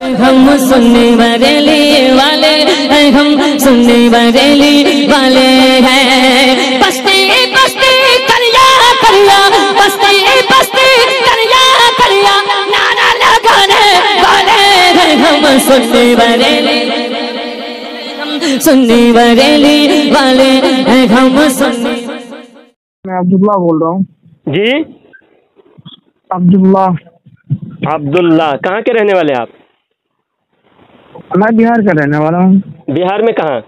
ہم سنی بریلی والے ہیں، ہم سنی بریلی والے ہیں، بستی بستی کریا کریا، بستی بستی کریا کریا، نعرہ لگانے والے ہیں، ہم سنی بریلی، ہم سنی بریلی والے ہیں، ہم سنی۔ میں عبداللہ بول رہا ہوں جی عبداللہ کہاں کے رہنے والے آپ؟ میں بہار کا رہنے والا ہوں۔ بہار میں کہاں؟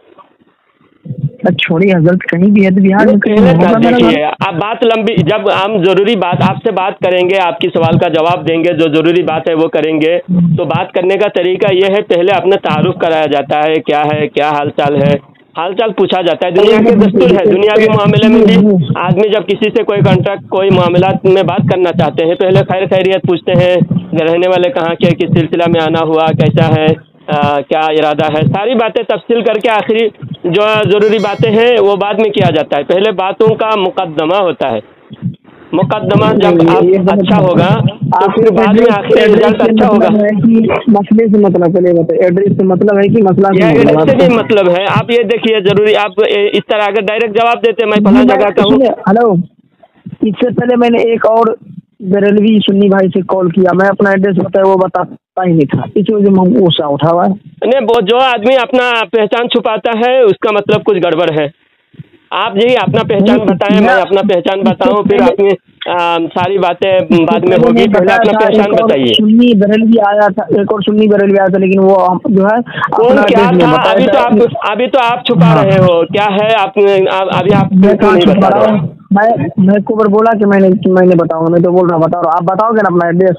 چھوڑی حضرت کہیں بھی ہے تو بہار میں کہیں دیکھیے آپ بات لمبی، جب ہم ضروری بات آپ سے بات کریں گے، آپ کی سوال کا جواب دیں گے، جو ضروری بات ہے وہ کریں گے، تو بات کرنے کا طریقہ یہ ہے پہلے اپنا تعارف کرایا جاتا ہے، کیا حال چال ہے، حال چال پوچھا جاتا ہے۔ دنیا کے دستور ہے، دنیاوی معاملے میں بھی آدمی جب کسی سے کوئی کانٹیکٹ کوئی معاملات میں بات کرنا چاہتے ہیں پہلے خیر خیریت پوچھتے ہیں، رہنے والے کہاں کے، کس سلسلہ میں آنا ہوا، کیسا ہے، کیا ارادہ ہے، ساری باتیں تفصیل کر کے آخری جو ضروری باتیں ہیں وہ بعد میں کیا جاتا ہے۔ پہلے باتوں کا مقدمہ ہوتا ہے، مقدمہ جب آپ اچھا ہوگا تو پھر بعد میں آخری رزلٹ اچھا ہوگا۔ مسئلے سے مطلب پہلے بتائیے، ایڈریس سے مطلب ہے کہ مسئلہ ایڈریس سے بھی مطلب ہے۔ آپ یہ دیکھیے ضروری آپ اس طرح اگر ڈائریکٹ جواب دیتے میں فلاں جگہ کا ہوں۔ ہلو، اس سے پہلے میں نے ایک اور بریلوی سنی بھائی سے کال کیا، میں اپنا ایڈریس بتایا وہ بتاتا ہی نہیں تھا، اس وجہ سے غصہ اٹھا ہوا ہے۔ نہیں، وہ جو آدمی اپنا پہچان چھپاتا ہے اس کا مطلب کچھ گڑبڑ ہے۔ آپ یہی اپنا پہچان بتائیں، میں اپنا پہچان بتاؤں، پھر اپنی ساری باتیں بعد میں ہوگی، پہلے اپنا پہچان بتائیے۔ سنی بریلوی آیا تھا، ایک اور سنی بریلوی آیا تھا، لیکن وہ جو ہے کون کیا تھا ابھی تو آپ چھپا رہے ہو، کیا ہے آپ ابھی آپ نہیں بتا رہے۔ میں کو بولا کہ میں نے بتاؤں گا، میں تو بول رہا ہوں بتاؤ، آپ بتاؤ گے نا اپنا ایڈریس؟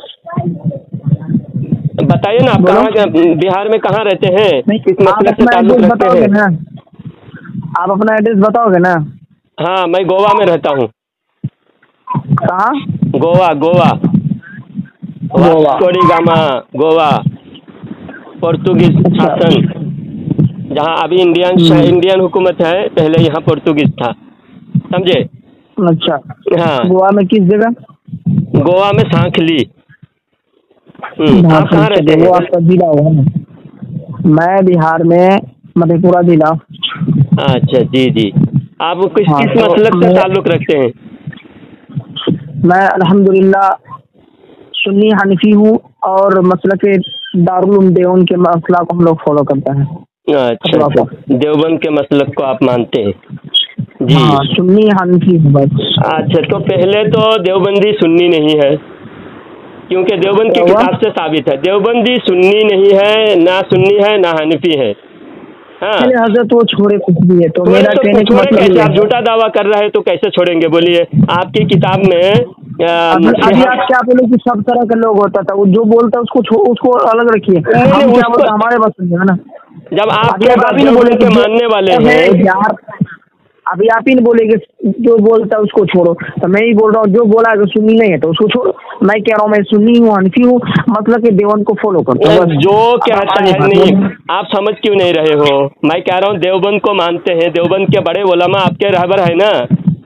بتائیے نا آپ کہاں، بہار میں کہاں رہتے ہیں، کس مسئلے سے تعلق رکھتے ہیں؟ آپ اپنا ایڈریس بتاؤ گے نا؟ ہاں، میں گوا میں رہتا ہوں۔ کہاں؟ Goa Vasco da Gama, Goa Portuguese شاسن، جہاں ابھی انڈین حکومت ہے، پہلے یہاں پورتگیز تھا، سمجھے؟ اچھا، ہاں، گوا میں کس جگہ؟ گوا میں سانکھلی۔ آپ کہاں رہتے ہیں؟ وہ آپ کا ضلع ہوا نا؟ میں بہار میں مدھے پورہ ضلع۔ اچھا، جی آپ کس مسلک سے تعلق رکھتے ہیں؟ میں الحمدللہ سنی حنفی ہوں، اور مسلک دارالعلوم دیوبند کے مسئلہ کو ہم لوگ فالو کرتے ہیں۔ اچھا، دیوبند کے مسلک کو آپ مانتے ہیں؟ جی، سنی حنفی ہوں بس۔ اچھا، تو پہلے تو دیوبندی سنی نہیں ہے، کیونکہ دیوبند کی کتاب سے ثابت ہے دیوبندی سنی نہیں ہے، نہ سنی ہے نہ حنفی ہے۔ ہاں حضرت وہ چھوڑے کچھ بھی ہے، تو میرا کہنے کا مطلب کیسے آپ جھوٹا دعویٰ کر رہے ہیں تو کیسے چھوڑیں گے؟ بولیے، آپ کی کتاب میں ابھی آپ کیا بولے کہ سب طرح کا لوگ ہوتا تھا، جو بولتا ہے اس کو الگ رکھیے، ہمارے پاس ہے نا۔ جب آپ دیوبند کے ماننے والے ہیں، ابھی آپ ہی نہیں بولے کہ جو بولتا ہے اس کو چھوڑو، تو میں ہی بول رہا ہوں جو بولا ہے سنی نہیں ہے تو اس کو چھوڑو۔ میں کہہ رہا ہوں میں سنی ہوں، حنفی ہوں، مطلب کہ دیوبند کو فالو کرتا ہوں۔ جو کہتا ہے نہیں، آپ سمجھ کیوں نہیں رہے ہو؟ میں کہہ رہا ہوں دیوبند کو مانتے ہیں، دیوبند کے بڑے علماء آپ کے رہبر ہے نا،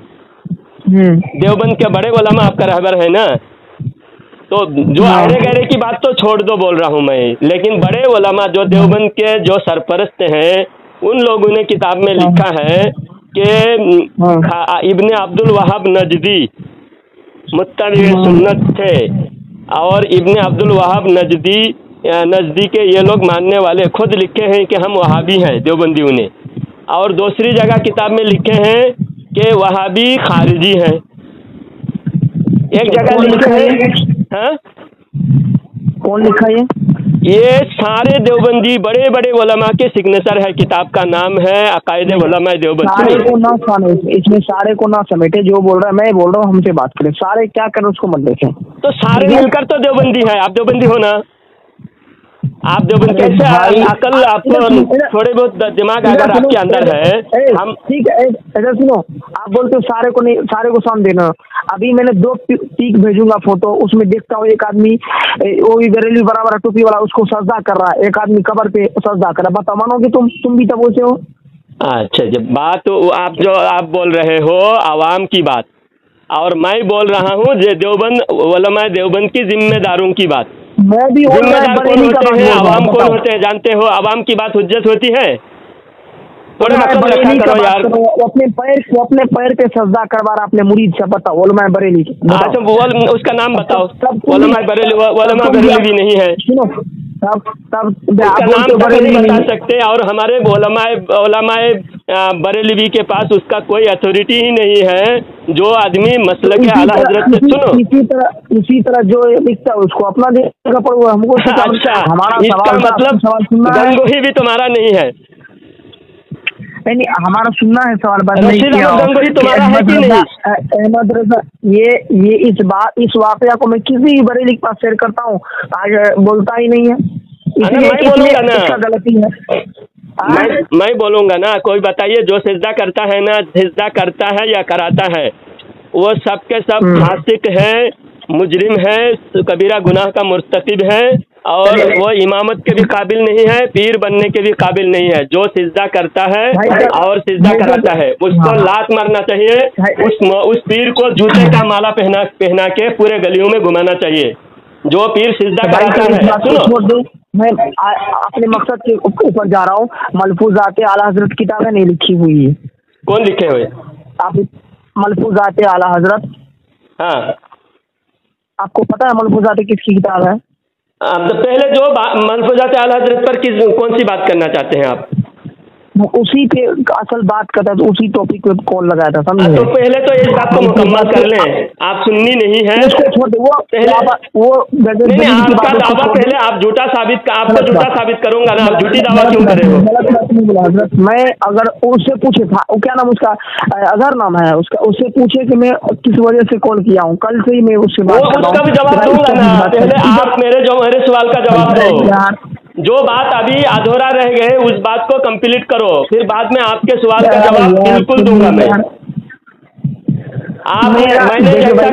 دیوبند کے بڑے علماء آپ کا رہبر ہے نا، تو جو آئرے گہرے کی بات تو چھوڑ دو بول رہا ہوں میں، لیکن بڑے علماء جو دیوبند کے جو سرپرست ہیں ان لوگوں نے کتاب میں لکھا ہے کہ ابن عبد الوہاب نجدی متبع سنت تھے، اور ابن عبد الوہاب نجدی کے یہ لوگ ماننے والے خود لکھے ہیں کہ ہم وہابی ہیں دیوبندیوں نے، اور دوسری جگہ کتاب میں لکھے ہیں کہ وہابی خارجی ہیں، ایک جگہ لکھے ہیں۔ ہاں، کون لکھا یہ سارے دیوبندی بڑے بڑے علماء کے سگنیچر ہے، کتاب کا نام ہے عقائد علماء دیوبند۔ سارے کو نہ اس میں سارے کو نہ سمیٹے، جو بول رہا ہے میں بول رہا ہوں ہم سے بات کریں، سارے کیا کریں اس کو مت دیکھیں، تو سارے مل کر تو دیوبندی ہیں، آپ دیوبندی ہونا، آپ دیوبند کیسے عقل آپ کو تھوڑے بہت دماغ اگر آپ کے اندر ہے ہم ٹھیک ہے ایسا سنو، آپ بولتے ہو سارے کو نہیں، سارے کو سام دینا، ابھی میں نے 2 پیک بھیجوں گا فوٹو، اس میں دیکھتا ہوں ایک آدمی وہ بھی بریلوی برابر ٹوپی والا اس کو سجدہ کر رہا ہے، ایک آدمی قبر پہ سجدہ کر رہا ہے، بتا مانو گے تم بھی تب سے ہو؟ اچھا، جب بات آپ جو آپ بول رہے ہو عوام کی بات، اور میں بول رہا ہوں دیوبند علماء دیوبند کی ذمہ داروں کی بات، मैं भी जिम्मेदार कौन बरेली का होते बात हैं, बोल रहा आवाम हूँ, कौन बताओ। होते हैं जानते हो? आवाम की बात हुज्जत होती है? थोड़ा मैं अकल रखा बरेली का करो बात यार। कर रहा हूँ, वो अपने पैर पे सजदा करवा रहा अपने मुरीद से, बताओ उलमा बरेली की, बताओ। अच्छा वो उसका नाम बताओ। तब उलमा बरेली भी नहीं है, सुनो, तब उसका नाम तक नहीं बरेली बता नहीं। सकते। और हमारे उलमाए बरेलवी के पास उसका कोई अथॉरिटी ही नहीं है। जो आदमी मसलक इसी आला तरह- हजरत से, सुनो, इसी तरह जो दिखता है उसको अपना देखना पड़ेगा हमको। अच्छा, हमारा इसका सवाल था, मतलब सवाल सुनना है। गंगोही भी तुम्हारा नहीं है? नहीं, हमारा सुनना है सवाल, बंद नहीं रशीद किया। अहमद गंगोही तुम्हारा है कि नहीं? अहमद रजा, ये इस वाकया को मैं किसी भी बरेली के पास शेयर करता हूँ, आज बोलता ही नहीं है, इसलिए मैं बोलूंगा ना, इसका गलती है। मैं बोलूंगा ना। कोई बताइए जो सिजदा करता है ना, सिजदा करता है या कराता है, वो सब के सब फासिक है, मुजरिम है, कबीरा गुनाह का मुर्तकिब है, और वो इमामत के भी काबिल नहीं है, पीर बनने के भी काबिल नहीं है। जो सिजदा करता है और सिजदा कराता है उसको लात मारना चाहिए। उस पीर को जूते का माला पहना के पूरे गलियों में घुमाना चाहिए। जो पीर सिजदा कराता है, सुनो, मैं अपने मकसद के ऊपर जा रहा हूँ। मलफूजात आला हजरत किताबें नहीं लिखी हुई है। कौन लिखे हुए? आप मलफूजात आला हजरत, हाँ, आपको पता है मलफूजात किसकी किताब है? तो पहले जो मलफूजात आला हजरत पर कौन सी बात करना चाहते हैं आप? उसी पे असल बात करता है, तो उसी टॉपिक पे कॉल लगाया था, समझे? तो पहले तो इस बात को मुकम्मल कर लें। आप सुन्नी नहीं है, उसको छोड़ दो, पहले वो नहीं, आपका दावा पहले आप झूठा साबित, आपको झूठा साबित करूंगा ना। आप झूठी दावा क्यों कर रहे हो? मैं अगर उससे पूछे था, वो क्या नाम उसका, अजहर नाम है उसका, उससे पूछे कि मैं किस वजह से कॉल किया हूँ, कल से ही मैं उससे बात कर रहा हूँ। उसका भी जवाब दूंगा ना। पहले आप मेरे सवाल का जवाब दो। जो बात अभी अधूरा रह गए उस बात को कंप्लीट करो, फिर बाद में आपके सवाल का जवाब बिल्कुल दूंगा मैं। मैंने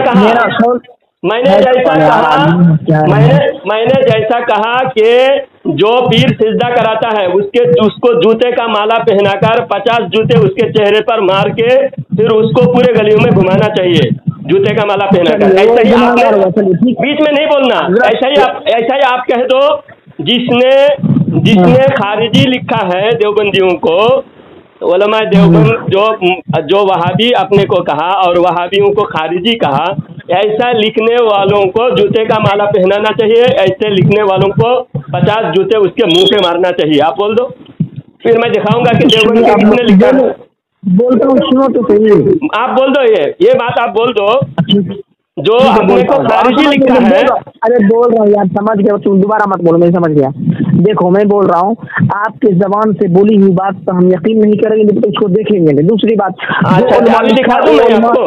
जैसा कहा कि जो पीर सिजदा कराता है उसको जूते का माला पहनाकर 50 जूते उसके चेहरे पर मार के फिर उसको पूरे गलियों में घुमाना चाहिए, जूते का माला पहनाकर। ऐसा ही आप बीच में नहीं बोलना, ऐसा ही आप कह दो। जिसने खारिजी लिखा है देवबंदियों को, उलमा देवबंद जो वहाबी अपने को कहा और वहाबियों को खारिजी कहा, ऐसा लिखने वालों को जूते का माला पहनाना चाहिए, ऐसे लिखने वालों को 50 जूते उसके मुंह पे मारना चाहिए। आप बोल दो, फिर मैं दिखाऊंगा कि देवबंद के किसने लिखा। बोलता हूँ, सुनो तो सही। आप बोल दो, ये बात आप बोल दो जो अपने को खारिजी लिखा है। अरे बोल रहा हूँ यार, समझ गया, तुम दोबारा मत बोलो, मैं समझ गया। देखो मैं बोल रहा हूँ, आपके जबान से बोली हुई बात तो हम यकीन नहीं करेंगे, तो उसको देखेंगे नहीं। दूसरी बात, अभी दिखा दूं मैं आपको।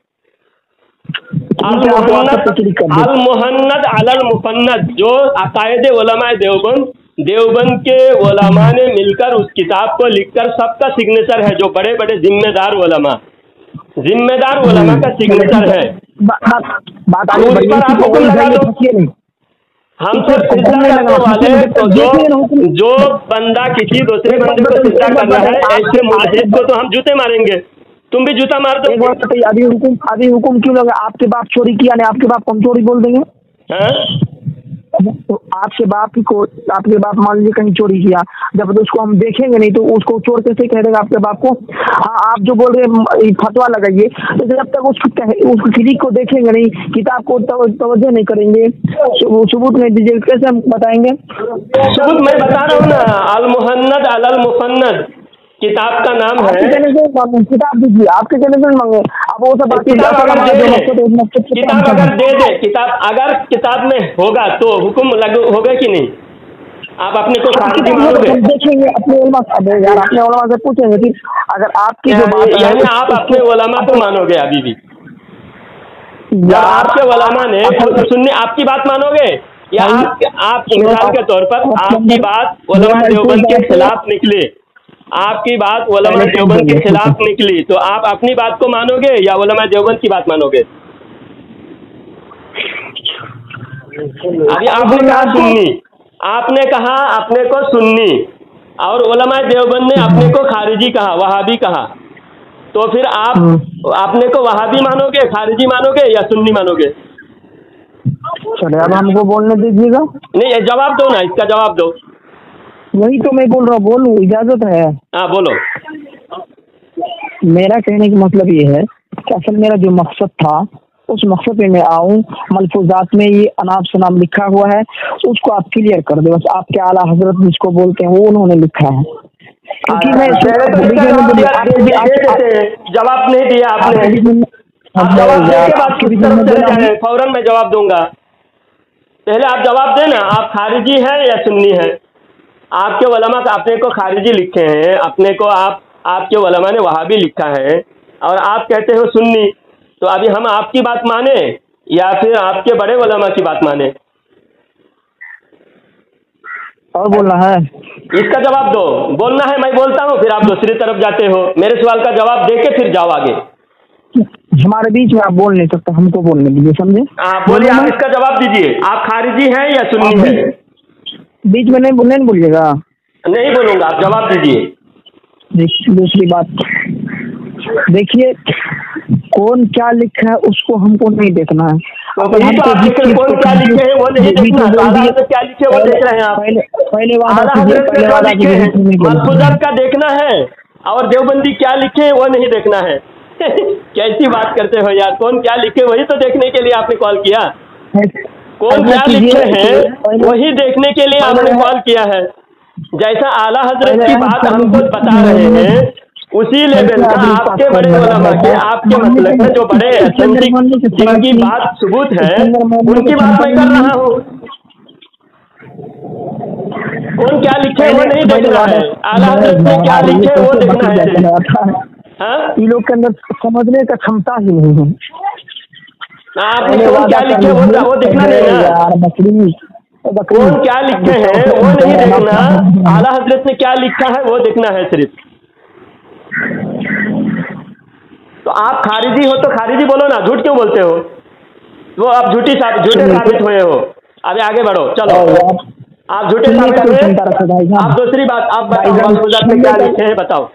अल मुहन्नद अलल मुफन्नद, जो अकायदे उलमा देवबंद के उलमा ने मिलकर उस किताब को लिखकर सबका सिग्नेचर है, जो बड़े बड़े जिम्मेदार उलमा का सिग्नेचर है। बात आगे बढ़ी, आप हुक्म लगा दो। हम तो सिजदा करने वाले, तो जो बंदा किसी दूसरे बंदे को सिजदा कर रहा है, ऐसे मुल्हिद को तो हम जूते मारेंगे। तुम भी जूता मार दो। अभी हुक्म क्यों लगा? आपके बाप चोरी किया नहीं, आपके बाप कौन चोरी बोल देंगे? तो आपके बाप मान लीजिए कहीं चोरी किया, जब तो उसको हम देखेंगे नहीं तो उसको चोर कैसे कह देगा आपके बाप को? हाँ, आप जो बोल रहे फतवा लगाइए, तो जब तक उसको क्लिक को देखेंगे नहीं, किताब को तवज्जो नहीं करेंगे, सबूत नहीं दीजिए, कैसे हम बताएंगे? सबूत मैं बता रहा हूँ ना, अल मुहन्नद अलल मुफन्नद किताब का नाम है। किताब दीजिए, आपके कहने से मांगे। अब वो सब किताब अगर दे दे, किताब में होगा तो हुक्म लागू होगा कि नहीं? आप अपने को खारिजी मानोगे? देखेंगे अपने उलमा से पूछेंगे कि अगर आपकी जो बात यानी आप अपने उलमा को मानोगे अभी भी? या आपके उलमा ने सुनने आपकी बात मानोगे, या आप मिसाल के तौर पर आपकी बात उलमा देवबंद के खिलाफ निकले, आपकी बात उलमा देवबंद के खिलाफ निकली, तो आप अपनी बात को मानोगे या उलमा देवबंद की बात मानोगे? अभी आपने कहा सुन्नी, आपने कहा अपने को सुन्नी, और उलमा देवबंद ने अपने को खारिजी कहा, वहाबी कहा, तो फिर आप अपने को वहाबी मानोगे, खारिजी मानोगे या सुन्नी मानोगे? चले अब हमको बोलने दीजिएगा। नहीं जवाब दो ना, इसका जवाब दो। वही तो मैं बोल रहा हूँ, बोलूँ, इजाजत है? हाँ बोलो। मेरा कहने का मतलब ये है कि असल मेरा जो मकसद था उस मकसद में मैं आऊँ, मलफूजात में ये अनाब सनाम लिखा हुआ है उसको आप क्लियर कर दो। बस आपके आला हजरत जिसको बोलते हैं वो उन्होंने लिखा है, क्योंकि मैं जवाब नहीं दिया आपने। आप जवाब देने के बाद किस तरफ चले जा रहे हैं? फौरन मैं जवाब दूंगा, पहले आप जवाब देना। आप खारिजी हैं या सुन्नी हैं? आपके उलमा अपने को खारिजी लिखे हैं, अपने को आपके उलमा ने वहाबी लिखा है, और आप कहते हो सुन्नी। तो अभी हम आपकी बात माने या फिर आपके बड़े उलमा की बात माने? और बोलना है? इसका जवाब दो। बोलना है मैं बोलता हूँ, फिर आप दूसरी तरफ जाते हो। मेरे सवाल का जवाब दे के फिर जाओ आगे। हमारे बीच में आप बोल नहीं सकते, हमको बोलने दीजिए, समझे? बोलिए, आप इसका जवाब दीजिए। आप खारिजी हैं या सुन्नी हैं? बीच में नहीं बोलिएगा। नहीं बोलूंगा, आप जवाब दीजिए। दूसरी बात देखिए, कौन क्या लिखा है उसको हमको नहीं देखना है। कौन क्या लिखे है वो नहीं देखना, क्या लिखे वो देख रहे हैं आप। पहले मलफूजात का देखना है, और देवबंदी क्या लिखे वो नहीं देखना है। कैसी बात करते हो यार? कौन क्या लिखे वही तो देखने के लिए आपने कॉल किया। कौन क्या लिखे हैं वही देखने के लिए आपने कॉल किया है। जैसा आला हजरत की बात हमको बता रहे हैं उसी लेवल का आपके बड़े उलमा के, आपके मसलक में जो बड़े जिनकी बात सबूत है उनकी बात मैं कर रहा हूँ। कौन क्या लिखे वो नहीं देखना है, आला हजरत ने क्या लिखे वो देखना है। ये लोग के अंदर समझने का क्षमता ही नहीं है। आपने कौन क्या लिखे वो देखना नहीं ना। कौन क्या लिखे हैं वो नहीं देखना, आला हजरत ने क्या लिखा है वो देखना है सिर्फ। तो आप खारिजी हो तो खारिजी बोलो ना, झूठ क्यों बोलते हो? वो आप झूठे साबित हुए हो। अभी आगे बढ़ो, चलो। आप झूठे साबित हुए। आप दूसरी बात आप बताओ, मलफूजात में क्या लिखे हैं बताओ।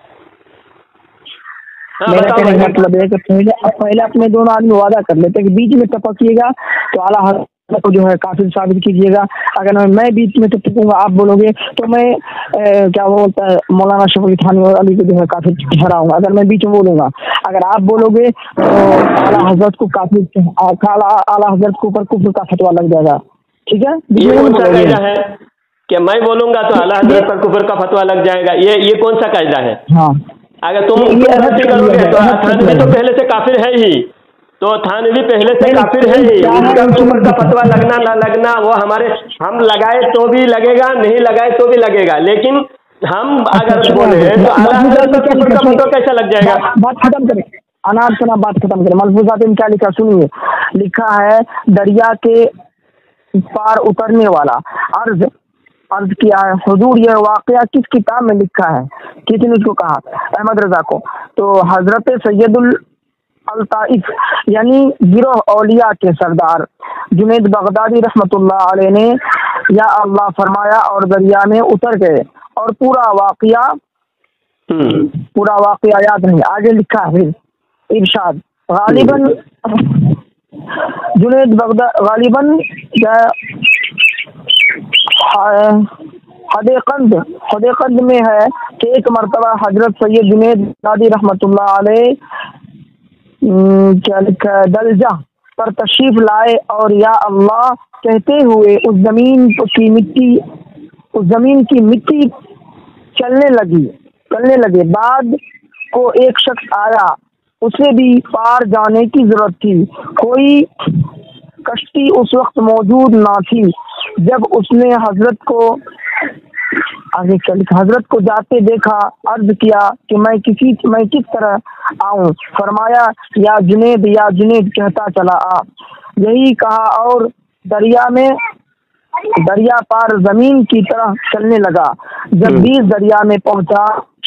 मेरा कहने का मतलब है कि पहले अपने दोनों आदमी वादा कर लेते हैं कि बीच में टपकिएगा तो आला हजरत को जो है काफिर साबित कीजिएगा। अगर मैं बीच में टपकूंगा आप बोलोगे तो मैं क्या बोलता है मौलाना शफी थानी और अली को जो है काफिर ठहराऊंगा। अगर मैं बीच में बोलूंगा, अगर आप बोलोगे तो आला हजरत को काफिर, आला हजरत के ऊपर कुफ्र का फतवा लग जाएगा। ठीक है? ये कौन सा कायदा है कि मैं बोलूंगा तो आला हजरत पर कुफ्र का फतवा लग जाएगा? ये कौन सा कायदा है? हाँ, अगर तुम गलती करोगे तो थानवी तो पहले से काफिर है ही, तो थानवी पहले से काफिर है ही। इसका कुफ्र का फतवा लगना ना लगना वो हम लगाए तो भी लगेगा, नहीं लगाए तो भी लगेगा, लेकिन हम अगर बोले तो आला हजरत का कुफ्र का फतवा कैसा लग जाएगा? बात खत्म करें, अनार सुना, बात खत्म करें। मलफूजात में क्या लिखा सुनिए। लिखा है दरिया के पार उतरने वाला। अर्ज किया है हुजूर यह वाकया किस किताब में लिखा है? किसी ने उसको कहा, अहमद रजा को। तो हजरत सैयदुल अलताइफ यानी गिरोह औलिया के सरदार जुनैद बगदादी रहमतुल्लाह अलैह ने या अल्लाह फरमाया और दरिया में उतर गए। और पूरा वाकया याद नहीं, आगे लिखा है फिर इरशाद गालिबन जुनैद बगदादी गालिबन हदेकंद में है कि एक मरतबा हजरत सैयद जुनैद बगदादी रहमतुल्लाह अलैह क्या लिखा है दलजा पर तशरीफ लाए और या अल्लाह कहते हुए उस जमीन की मिट्टी चलने लगे। बाद को एक शख्स आया, उसे भी पार जाने की जरूरत थी। कोई कश्ती उस वक्त मौजूद ना थी। जब उसने हजरत को जाते देखा, अर्ज किया कि मैं किस तरह आऊं? फरमाया या जुनैद कहता चला आ। यही कहा और दरिया पार जमीन की तरह चलने लगा। जब बीच दरिया में पहुंचा,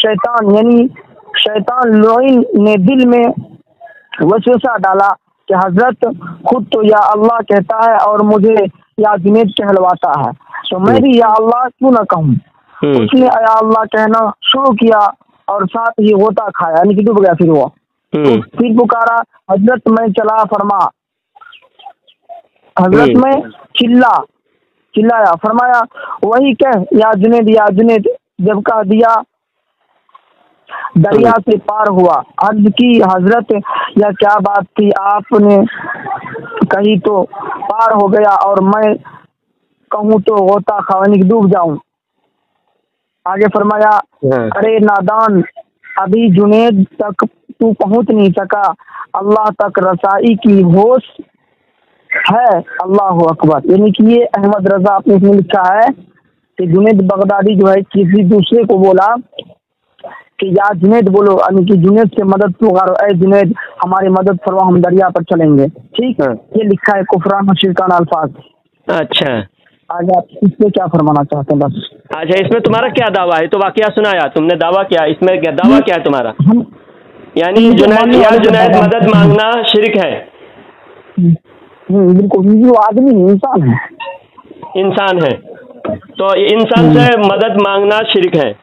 शैतान लोइन ने दिल में वसवसा डाला कि हजरत खुद तो या अल्लाह कहता है और मुझे या जुनैद कहलवाता है, तो मैं भी या अल्लाह क्यों न कहूँ। उसने या अल्लाह कहना शुरू किया और साथ ही गोता खाया, यानी कि डूब गया। फिर वो फिर पुकारा, हजरत मैं चला फरमा। हजरत में चिल्लाया, फरमाया वही कह या जुनैद, जब कह दिया दरिया से पार हुआ। अर्ज की हजरत या क्या बात थी, आपने कही तो पार हो गया और मैं कहूँ तो होता खानी डूब जाऊं। आगे फरमाया अरे नादान, अभी जुनैद तक तू पहुंच नहीं सका, अल्लाह तक रसाई की होश है, अल्लाह अकबर। यानी कि ये अहमद रजा आपने इसमें लिखा है कि जुनैद बगदादी जो है किसी दूसरे को बोला कि या जुनैद बोलो, यानी कि जुनैद से मदद पुकारो, ऐ जुनैद हमारी मदद फरमा, हम दरिया पर चलेंगे। ठीक है, ये लिखा है कुफरान और शिरकाना अल्फाज। अच्छा, आगे आप इसमें क्या फरमाना चाहते हैं? बस अच्छा, इसमें तुम्हारा क्या दावा है? तो वाकया सुनाया तुमने, दावा क्या इसमें, क्या दावा क्या है तुम्हारा? यानी जुनैद मदद मांगना शिरक है? बिल्कुल, वो आदमी इंसान है, तो इंसान से मदद मांगना शिरक है?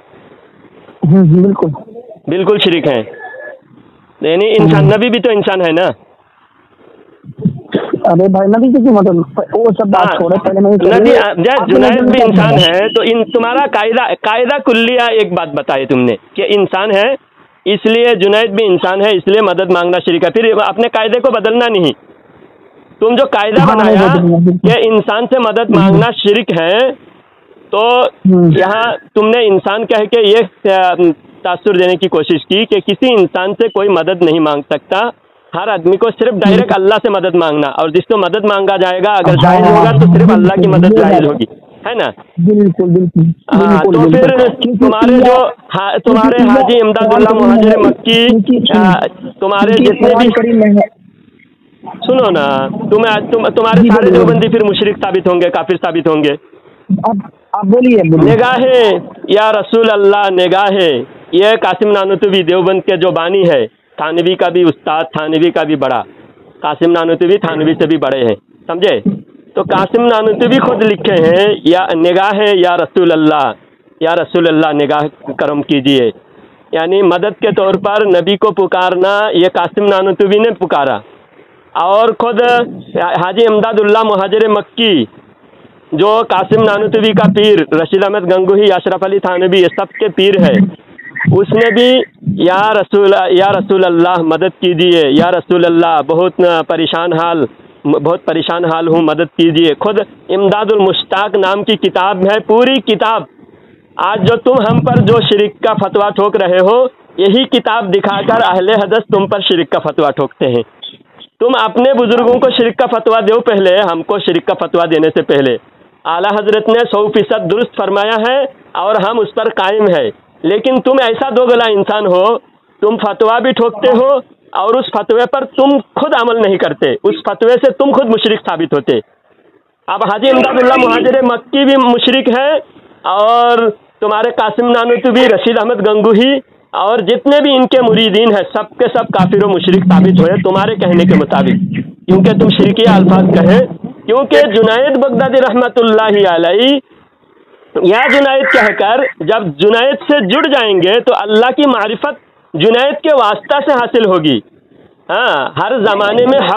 बिल्कुल शिरक है। यानी इंसान, नबी भी तो इंसान है ना? अरे भाई, नबी की मदद वो सब बात छोड़ो, पहले नबी जुनैद भी इंसान है, तो तुम्हारा कायदा कुल्लिया एक बात बताई तुमने कि इंसान है इसलिए जुनैद भी इंसान है इसलिए मदद मांगना शिरक है। फिर अपने कायदे को बदलना नहीं। तुम जो कायदा बनाया कि इंसान से मदद मांगना शिरक है, तो यहाँ तुमने इंसान कह के ये तासुर देने की कोशिश की कि किसी इंसान से कोई मदद नहीं मांग सकता, हर आदमी को सिर्फ डायरेक्ट अल्लाह से मदद मांगना, और जिसको मदद मांगा जाएगा अगर जायज होगा तो सिर्फ अल्लाह की मदद जायज होगी, है ना? बिल्कुल। हाँ, तो फिर तुम्हारे हाजी इमदादुल्लाह मुहाजिर मक्की, तुम्हारे जितने भी, सुनो ना, तुम्हारे सारे देवबंदी फिर मुशरिक साबित होंगे, काफिर साबित होंगे। आप बोलिए। निगाहे या रसूल अल्लाह, निगाहे, ये कासिम नानूतवी देवबंद के जो बानी है, थानवी का भी उस्ताद, थानवी का भी बड़ा, कासिम नानूतवी थानवी से भी बड़े हैं, समझे? तो कासिम नानूतवी खुद लिखे हैं या निगाहे या रसूल अल्लाह निगाह करम कीजिए, यानी मदद के तौर पर नबी को पुकारना, ये कासिम नानूतवी ने पुकारा। और खुद हाजी इमदादुल्लाह मुहाजिर मक्की जो कासिम नानूतवी का पीर, रशीद अहमद गंगोही, अशरफ अली थानवी, ये सब के पीर है, उसने भी या रसूल अल्लाह मदद कीजिए, या रसूल अल्लाह बहुत परेशान हाल हूँ, मदद कीजिए। खुद इमदादुल मुश्ताक नाम की किताब है, पूरी किताब, आज जो तुम हम पर जो शिरक का फतवा ठोक रहे हो, यही किताब दिखाकर अहले हदीस तुम पर शिरक का फतवा ठोकते हैं। तुम अपने बुजुर्गों को शिरक का फतवा दो पहले, हमको शिरक का फतवा देने से पहले। आला हजरत ने 100% दुरुस्त फरमाया है और हम उस पर कायम है, लेकिन तुम ऐसा दोगला इंसान हो, तुम फतवा भी ठोकते हो और उस फतवे पर तुम खुद अमल नहीं करते, उस फतवे से तुम खुद मुशरिक साबित होते। अब हाजी इमदादुल्लाह मुहाजिर मक्की भी मुशरिक है, और तुम्हारे कासिम नानूतवी, रशीद अहमद गंगोही और जितने भी इनके मुरीदीन हैं, सब के सब काफिर और मुशरिक साबित हुए तुम्हारे कहने के मुताबिक, क्योंकि तुम शिरकिया अल्फाज कहे। क्योंकि जुनैद बगदादी रहमतुल्लाहि अलैहि, या जुनैद कहकर जब जुनैद से जुड़ जाएंगे तो अल्लाह की मारिफत जुनैद के वास्ता से हासिल होगी। हाँ, हर ज़माने में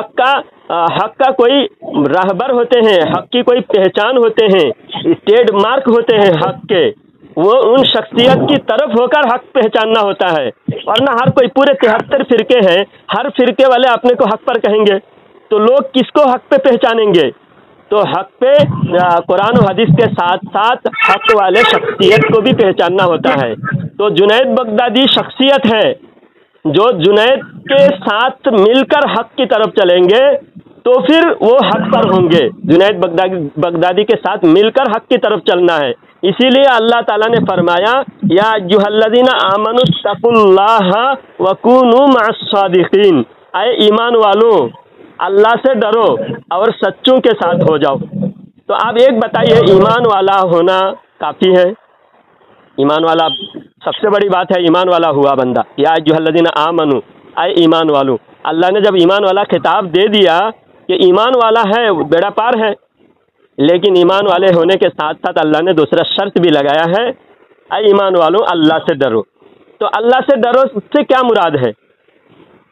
हक का कोई रहबर होते हैं, हक की कोई पहचान होते हैं, ट्रेड मार्क होते हैं हक के, वो उन शख्सियत की तरफ होकर हक पहचानना होता है। वरना हर कोई, पूरे 73 फिरके हैं, हर फिरके वाले अपने को हक पर कहेंगे तो लोग किसको हक पे पहचानेंगे? तो हक पे कुरान और हदीस के साथ साथ हक वाले शख्सियत को भी पहचानना होता है। तो जुनैद बगदादी शख्सियत है जो जुनैद के साथ मिलकर हक की तरफ चलेंगे तो फिर वो हक पर होंगे। जुनैद बगदादी के साथ मिलकर हक की तरफ चलना है। इसीलिए अल्लाह ताला ने फरमाया, या अय्युहल्लज़ीना आमनुत्तकुल्लाह वकूनू मअस्सादिकीन, ऐ ईमान वालों, अल्लाह से डरो और सच्चों के साथ हो जाओ। तो आप एक बताइए, ईमान वाला होना काफ़ी है? ईमान वाला सबसे बड़ी बात है, ईमान वाला हुआ बंदा। या अय्युहल्लज़ीना आमनू, ऐ ईमान वालों, अल्लाह ने जब ईमान वाला खिताब दे दिया कि ईमान वाला है, बेड़ा पार है, लेकिन ईमान वाले होने के साथ साथ अल्लाह ने दूसरा शर्त भी लगाया है, ऐ ईमान वालों अल्लाह से डरो। तो अल्लाह से डरो से क्या मुराद है?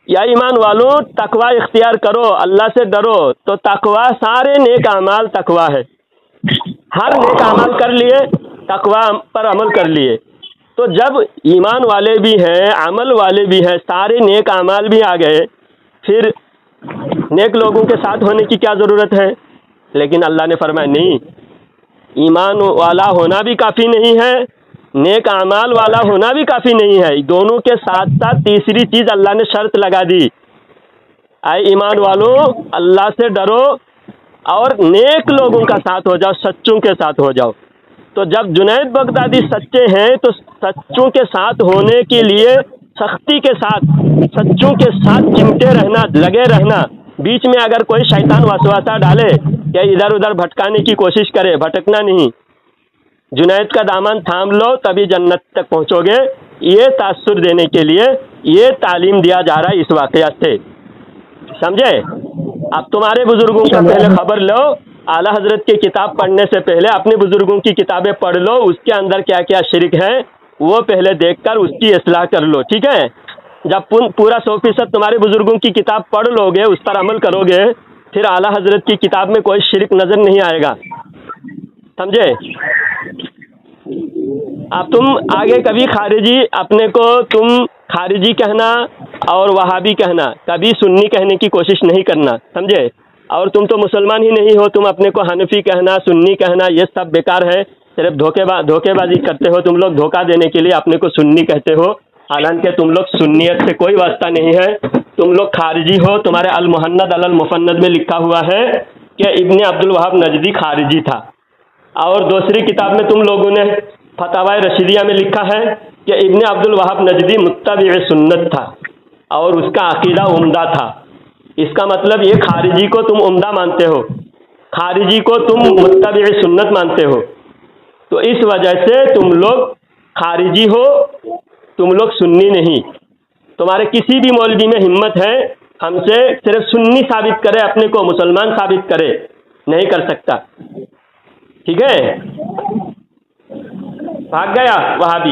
یا ایمان والوں تقوی اختیار کرو، اللہ سے ڈرو. تو تقوی سارے نیک اعمال تقوی ہے. ہر نیک اعمال کر لیے، تقوی پر عمل کر لیے. تو جب ایمان والے بھی ہیں، عمل والے بھی ہیں، سارے نیک اعمال بھی آ گئے، پھر نیک لوگوں کے ساتھ ہونے کی کیا ضرورت ہے؟ لیکن اللہ نے فرمایا نہیں، ایمان والا ہونا بھی کافی نہیں ہے، نیک اعمال والا ہونا بھی کافی نہیں ہے. دونوں کے ساتھ ساتھ تیسری چیز اللہ نے شرط لگا دی. اے ایمان والوں اللہ سے ڈرو اور نیک لوگوں کا ساتھ ہو جاؤ، سچوں کے ساتھ ہو جاؤ. تو جب جنید بغدادی سچے ہیں تو سچوں کے ساتھ ہونے کے لیے سختی کے ساتھ سچوں کے ساتھ چمٹے رہنا، لگے رہنا. بیچ میں اگر کوئی شیطان وسوسہ ڈالے کہ ادھر ادھر بھٹکانے کی کوشش کرے، بھٹکنا نہیں. جنید کا دامن تھام لو تبھی جنت تک پہنچو گے. یہ تاثر دینے کے لیے یہ تعلیم دیا جا رہا ہے اس واقعہ سے، سمجھے؟ اب تمہارے بزرگوں کا پہلے خبر لو، اعلیٰ حضرت کی کتاب پڑھنے سے پہلے اپنے بزرگوں کی کتابیں پڑھ لو، اس کے اندر کیا کیا شرک ہے وہ پہلے دیکھ کر اس کی اصلاح کر لو. ٹھیک ہے؟ جب پورا 100% تمہارے بزرگوں کی کتاب پڑھ لو گے، اس پر عمل کرو گے، پھر اعلیٰ حضرت کی کتاب میں کوئی شرک نظر نہیں آئے گا. سمجھے؟ اب تم آگے کبھی خارجی اپنے کو تم خارجی کہنا اور وہابی کہنا، کبھی سنی کہنے کی کوشش نہیں کرنا، سمجھے؟ اور تم تو مسلمان ہی نہیں ہو، تم اپنے کو حنفی کہنا، سنی کہنا، یہ سب بیکار ہے. صرف دھوکے بازی کرتے ہو تم لوگ. دھوکہ دینے کے لیے اپنے کو سنی کہتے ہو، حالانکہ تم لوگ سنیت سے کوئی واسطہ نہیں ہے. تم لوگ خارجی ہو. تمہارے المحند علی المفند میں لکھا ہوا ہے کہ ابن عبد الوہاب نجدی خارجی تھا. اور دوسری کتاب میں تم لوگوں نے فتاوی رشیدیہ میں لکھا ہے کہ ابن عبد الوہاب نجدی متبع سنت تھا اور اس کا عقیدہ عمدہ تھا. اس کا مطلب یہ خارجی کو تم عمدہ مانتے ہو، خارجی کو تم متبع سنت مانتے ہو. تو اس وجہ سے تم لوگ خارجی ہو، تم لوگ سنی نہیں. تمہارے کسی بھی مولوی میں ہمت ہے ہم سے صرف سنی ثابت کرے، اپنے کو مسلمان ثابت کرے، نہیں کر سکتا. ٹھیک ہے؟ بھاگ گیا وہابی.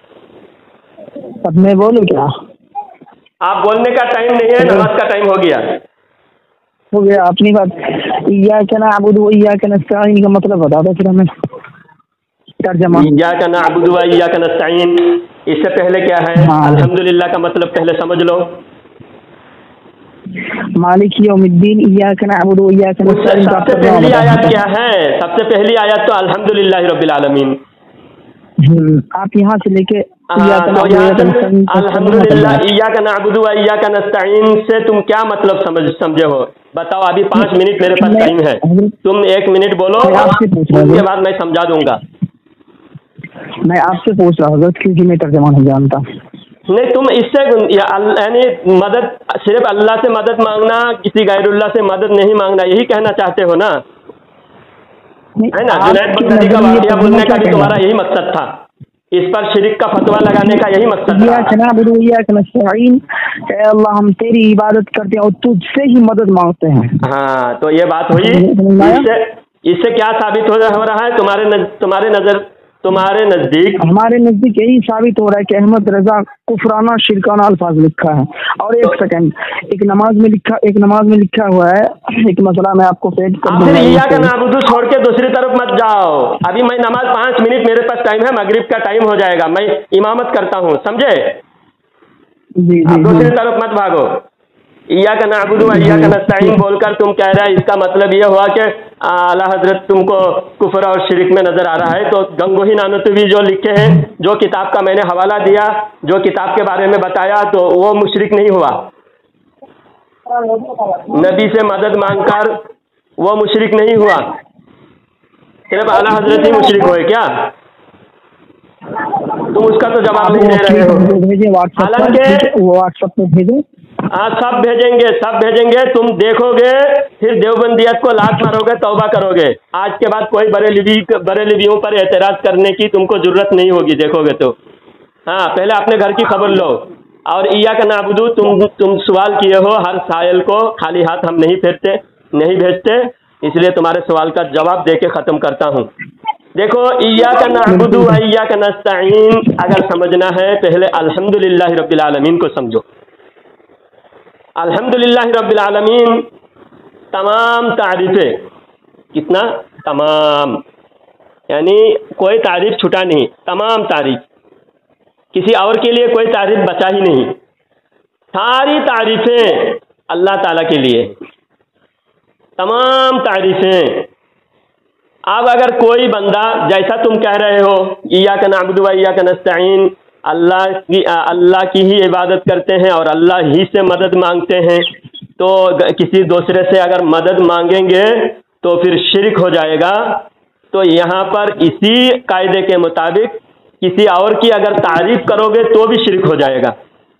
اب میں بولوں کیا؟ آپ بولنے کا ٹائم نہیں ہے، نماز کا ٹائم ہو گیا. ہو گیا اپنی بات. ایاک نعبد و ایاک نستعین کا مطلب بتا دو پھر ہمیں ترجمہ. ایاک نعبد و ایاک نستعین اس سے پہلے کیا ہے؟ الحمدللہ کا مطلب پہلے سمجھ لو. مالک یوم الدین ایاک نعبد و ایاک نستعین. سب سے پہلی آیت کیا ہے؟ سب سے پہلی آیت تو الحمدللہ رب العالمین. آپ یہاں سے لے کے الحمدللہ ایاک نعبد و ایاک نستعین سے تم کیا مطلب سمجھے ہو؟ بتاؤ. ابھی 5 منٹ میرے پاس ٹائم ہے، تم 1 منٹ بولو، اس کے بعد میں سمجھا دوں گا. میں آپ سے پوچھ رہا ہوں کیونکہ میں ترجمہ نہیں جانتا. نہیں، تم اس سے یعنی مدد صرف اللہ سے مدد مانگنا، کسی غیر اللہ سے مدد نہیں مانگنا، یہی کہنا چاہتے ہو نا؟ ہے نا؟ جنید بغدادی کا واقعہ بولنے کا بھی تمہارا یہی مقصد تھا، اس پر شرک کا فتویٰ لگانے کا یہی مقصد تھا. اے اللہ ہم تیری عبادت کرتے ہیں اور تجھ سے ہی مدد مانگتے ہیں. ہاں، تو یہ بات ہوئی. اس سے کیا ثابت ہو رہا ہے تمہارے نزدیک؟ ہمارے نزدیک یہی ثابت ہو رہا ہے کہ احمد رضا کفرانہ شرکانہ الفاظ لکھا ہے. اور ایک سیکنڈ، ایک نماز میں لکھا ہوا ہے ایک مسئلہ میں آپ کو پیش کر دوں گا. ایاک نعبد چھوڑ کے دوسری طرف مت جاؤ. ابھی میں نماز 5 منٹ میرے پاس ٹائم ہے، مغرب کا ٹائم ہو جائے گا، میں امامت کرتا ہوں، سمجھے؟ جی دوسری طرف مت بھاگو. ایاک نعبد و ایاک نستعین بول کر تم کہہ رہے اس کا مطلب یہ ہوا کہ اعلیٰ حضرت تم کو کفر اور شرک میں نظر آ رہا ہے. تو گنگوہی نانوتوی جو لکھے ہیں، جو کتاب کا میں نے حوالہ دیا، جو کتاب کے بارے میں بتایا، تو وہ مشرک نہیں ہوا. نبی سے مدد مانگ کر وہ مشرک نہیں ہوا، صرف اعلیٰ حضرت ہی مشرک ہوئے کیا؟ تم اس کا تو جواب نہیں دے رہے ہو. حالانکہ واٹس ایپ پہ بھیجیں. ہاں، سب بھیجیں گے. تم دیکھو گے پھر دیوبندیت کو لات مارو گے، توبہ کرو گے. آج کے بعد کوئی بریلویوں پر اعتراض کرنے کی تم کو ضرورت نہیں ہوگی، دیکھو گے تو. ہاں، پہلے اپنے گھر کی خبر لو. اور ایاک نعبد تم سوال کیے ہو، ہر سائل کو خالی ہاتھ ہم نہیں بھیجتے، اس لیے تمہارے سوال کا جواب دے کے ختم کرتا ہوں. دیکھو، ایاک نعبد و ایاک نستعین اگر سمجھنا ہے پہلے الحمدللہ رب العالمین کو سمجھو. अल्हम्दुलिल्लाह रब्बिल आलमीन, तमाम तारीफें, कितना तमाम, यानी कोई तारीफ छूटा नहीं, तमाम तारीफ, किसी और के लिए कोई तारीफ बचा ही नहीं, सारी तारीफें अल्लाह ताला के लिए, तमाम तारीफें। अब अगर कोई बंदा, जैसा तुम कह रहे हो इय्याका नअबुदु व इय्याका नस्तईन, अल्लाह की ही इबादत करते हैं और अल्लाह ही से मदद मांगते हैं, तो किसी दूसरे से अगर मदद मांगेंगे तो फिर शिरक हो जाएगा। तो यहाँ पर इसी कायदे के मुताबिक किसी और की अगर तारीफ करोगे तो भी शिरक हो जाएगा,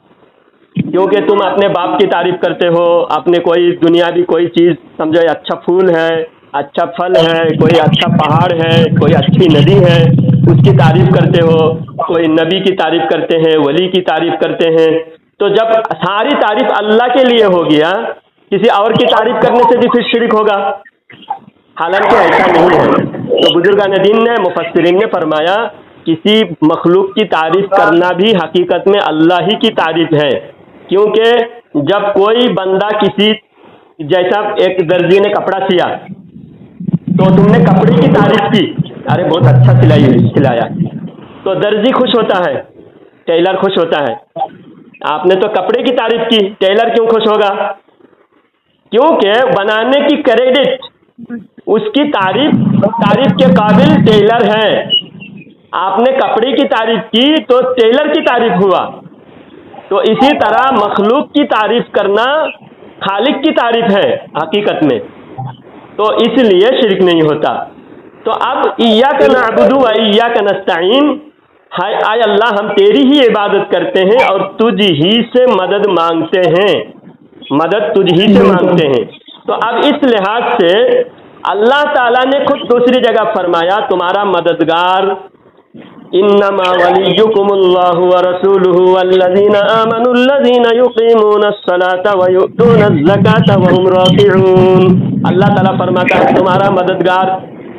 क्योंकि तुम अपने बाप की तारीफ करते हो, अपने कोई दुनियावी कोई चीज़ समझो, अच्छा फूल है, अच्छा फल है, कोई अच्छा पहाड़ है, कोई अच्छी नदी है, उसकी तारीफ करते हो, कोई नबी की तारीफ करते हैं, वली की तारीफ करते हैं। तो जब सारी तारीफ अल्लाह के लिए हो गया, किसी और की तारीफ करने से भी फिर शिरक होगा, हालांकि ऐसा नहीं है। तो बुजुर्गान दीन ने, मुफस्सिरीन ने फरमाया किसी मखलूक की तारीफ करना भी हकीकत में अल्लाह ही की तारीफ है, क्योंकि जब कोई बंदा किसी, जैसा एक दर्जी ने कपड़ा सिया तो तुमने कपड़े की तारीफ की, अरे बहुत अच्छा सिलाया, तो दर्जी खुश होता है, टेलर खुश होता है। आपने तो कपड़े की तारीफ की, टेलर क्यों खुश होगा? क्योंकि बनाने की क्रेडिट उसकी तारीफ के काबिल टेलर है। आपने कपड़े की तारीफ की तो टेलर की तारीफ हुआ। तो इसी तरह मखलूक की तारीफ करना खालिक की तारीफ है हकीकत में, तो इसलिए शिरक नहीं होता। तो अब इय्याका नअबुदु व इय्याका नस्तईन, हाय आय अल्लाह हम तेरी ही इबादत करते हैं और तुझ ही से मदद मांगते हैं, मदद तुझ ही से मांगते हैं। तो अब इस लिहाज से अल्लाह ताला ने खुद दूसरी जगह फरमाया, तुम्हारा मददगार इन्नमा वलियुकुमुल्लाहु व रसूलुहु वल्लज़ीना आमनुल्लज़ीना युक़ीमूनस्सलाता व यु'तूनज़्ज़काता व हुम राकिऊन। अल्लाह ताला फरमाता है तुम्हारा मददगार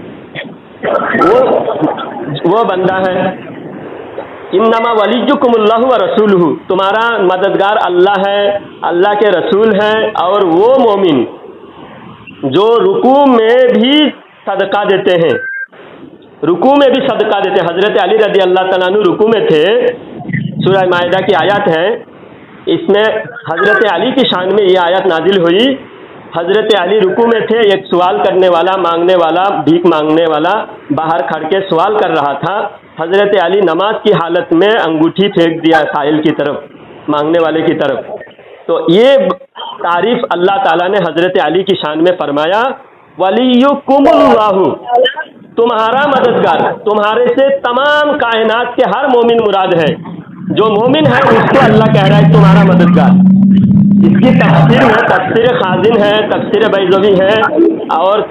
वो बंदा है, इन्नमा वलियुकुमुल्लाहु व रसूलुहु, तुम्हारा मददगार अल्लाह है, अल्लाह के रसूल हैं, और वो मोमिन जो रुकू में भी सदका देते हैं, रुकू में भी सदका देते हैं। हज़रत अली रज़ी अल्लाह तआला अन्हु रुकू में थे, सूरह माइदा की आयत है, इसमें हज़रत अली की शान में ये आयत नाजिल हुई। हज़रत अली रुकू में थे, एक सवाल करने वाला, मांगने वाला, भीख मांगने वाला बाहर खड़ के सवाल कर रहा था। हज़रत अली नमाज की हालत में अंगूठी फेंक दिया साइल की तरफ, मांगने वाले की तरफ। तो ये तारीफ अल्लाह ताला ने हज़रत अली की शान में फरमाया, वलियुकुमुल्लाहु, तुम्हारा मददगार, तुम्हारे से तमाम कायनात के हर मोमिन मुराद है। जो मोमिन है उसको अल्लाह कह रहा है तुम्हारा मददगार। इसकी तफसीर में तफसीर खाजिन है, तफसीर बैज़वी है और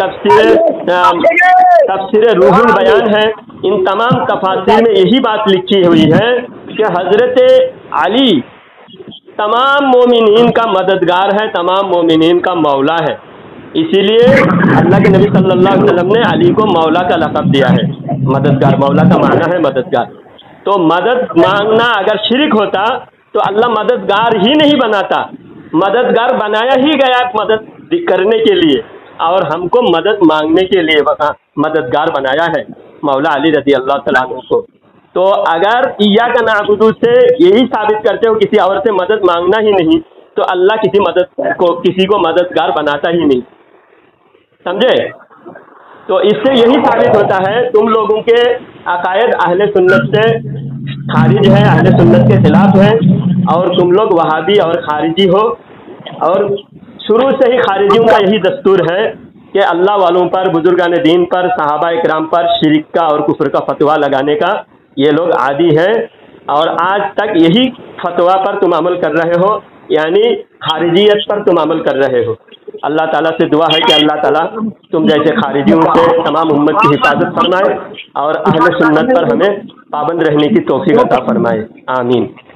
तफसीर रूहुल बयान है। इन तमाम तफासीर में यही बात लिखी हुई है कि हज़रत अली तमाम मोमिनीन का मददगार है, तमाम मोमिनीन का मौला है। इसीलिए अल्लाह के नबी सल्लल्लाहु अलैहि वसल्लम ने अली को मौला का लक़ब दिया है, मददगार। मौला का माना है मददगार। तो मदद मांगना अगर शिरक होता तो अल्लाह मददगार ही नहीं बनाता, मददगार बनाया ही गया मदद करने के लिए, और हमको मदद मांगने के लिए मददगार बनाया है मौला अली रज़ी अल्लाह तआला अन्हु को। तो अगर इय्याका नअबुदु से यही साबित करते हो किसी और से मदद मांगना ही नहीं, तो अल्लाह किसी को मददगार बनाता ही नहीं, समझे? तो इससे यही साबित होता है तुम लोगों के अकायद अहले सुन्नत से खारिज है, अहले सुन्नत के खिलाफ है, और तुम लोग वहाबी और खारिजी हो। और शुरू से ही खारिजियों का यही दस्तूर है कि अल्लाह वालों पर, बुजुर्गान दीन पर, सहाबा इकराम पर शिरक का और कुफ्र का फतवा लगाने का ये लोग आदी हैं, और आज तक यही फतवा पर तुम अमल कर रहे हो, यानी खारिजियत पर तुम अमल कर रहे हो। अल्लाह ताला से दुआ है कि अल्लाह ताला तुम जैसे खारिजियों से तमाम उम्मत की हिफाजत फरमाए और अहले सुन्नत पर हमें पाबंद रहने की तौफीक अता फरमाए। आमीन।